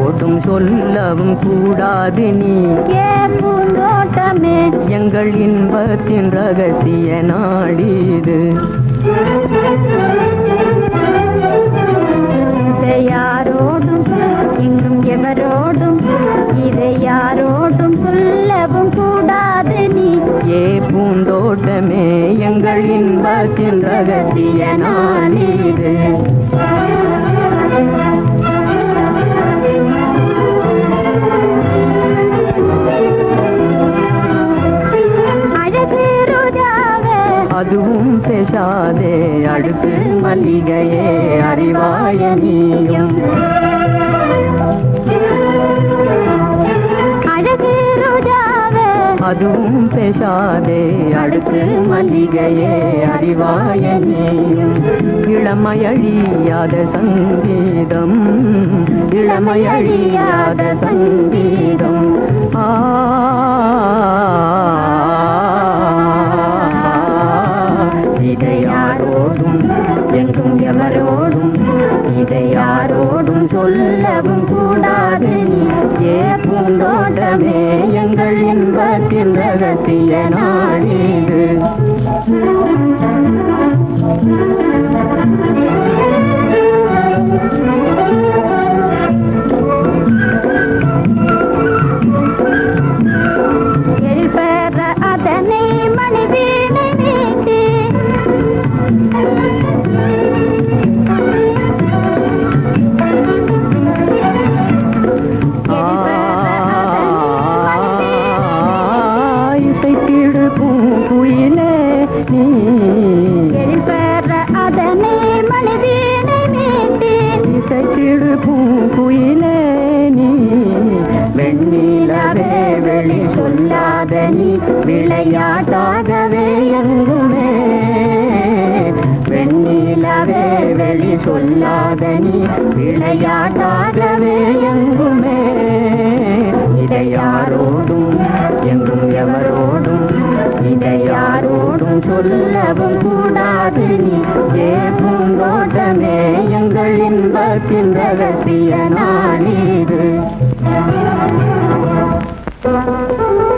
யாரோடும் சொல்லவும் கூடாது நீ. பூந்தோட்டமே எங்கள் இன்பத்தின் ரகசிய நாடிது. இதை யாரோடும் இங்கும் எவரோடும் இதை யாரோடும் சொல்லவும் கூடாது நீ. பூந்தோட்டமே எங்கள் இன்பத்தின் ரகசிய நாடிது. அதுவும் பேசாதே அடுத்து மல்லிகையே அறிவாய நீயும். அழகு ரோஜாவே அதுவும் பேசாதே அடுத்து மல்லிகையே அறிவாய நீயும். இளமையழியாத சங்கீதம் இளமையழியாத சங்கீதம். இதை யாரோடும் என்றும் எவரோடும் இதை யாரோடும் சொல்லவும் கூடாது. பூந்தோட்டமே எங்கள் இன்பத்தின் ரகசிய நாடிது. அதனை மணிவீணை மீட்டி இசைத்திடு பூங்குயிலே நீ. எழுபெற அதனை மணிவீணை மீட்டி இசைத்திடு பூங்குயிலே நீ. வெண்ணிலவே வெளி சொல்லாத நீ விளையாட்டாகவே எங்குமே. வெண்ணிலவே வெளி சொல்லாத நீ விளையாட்டாகவே எங்குமே. இதை யாரோடும் எங்கும் எவரோடும் இதை யாரோடும் சொல்லவும் கூடாது நீ. பூந்தோட்டமே எங்கள் இன்பத்தின் ரகசிய நாடிது.